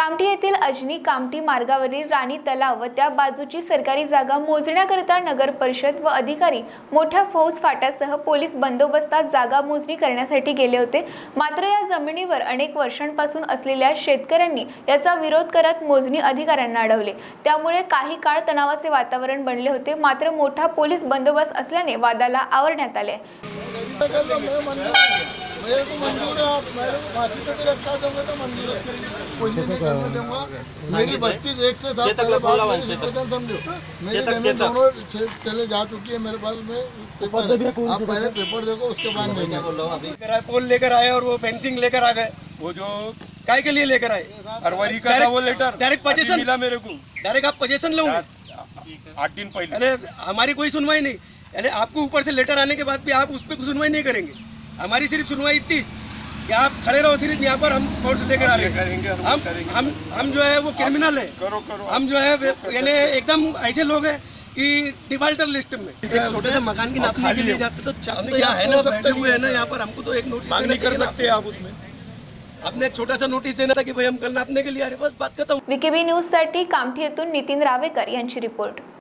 कामठी येथील अजनी कामठी मार्गावरील राणी तलाव व त्या बाजूची सरकारी जागा मोजण्याकरिता नगर परिषद व अधिकारी मोठ्या फौज फाट्यासह पोलीस बंदोबस्तात जागा मोजणी करण्यासाठी गेले होते। मात्र या जमिनीवर अनेक वर्षांपासून असलेल्या शेतकऱ्यांनी याचा विरोध करत मोजणी अधिकाऱ्यांना अडवले। त्यामुळे काही काळ तणावाचे वातावरण बनले होते। मात्र मोठा पोलीस बंदोबस्त असल्याने वादाला आवरण्यात आले। मेरे को मंजूर है, आप मेरे को फांसी पे भी रखा दूंगा तो मंजूर है, कोई नहीं करने दूंगा। मेरी 32 1 से 7 पहले बात समझो, मेरी जमीन दोनों चले जा चुकी है मेरे पास में पेपर। आप पहले पेपर देखो उसके बाद नहीं बोल रहा हूँ। पोल लेकर आए और वो फेंसिंग लेकर आ गए। वो जो काय के लिए लेकर आए, अरवरी का था वो लेटर, डायरेक्ट पोजीशन मिला मेरे को, डायरेक्ट आप पोजीशन लोगे 8 दिन पहले। अरे हमारी कोई सुनवाई नहीं, यानी आपको ऊपर से लेटर आने के बाद भी आप उस पर सुनवाई नहीं करेंगे। हमारी सिर्फ सुनवाई इतनी कि आप खड़े रहो, सिर्फ यहाँ पर हम फोर्स लेकर आ रहे हैं। हम जो है वो क्रिमिनल है, हम जो है यानी एकदम ऐसे लोग हैं कि डिफाल्टर लिस्ट में। एक छोटे से मकान की नापने के लिए जाते तो हम तो यहाँ है ना, बैठे हुए हैं ना यहाँ पर, हमको तो एक नोटिस नहीं कर सकते आप उसमें। आपने एक छोटा सा नोटिस देना था कि भाई हम कल नापने के लिए आ रहे, बस बात करता हूँ। वीकेबी न्यूज साठी कामठी येथून नितीन रावेकर यांची रिपोर्ट।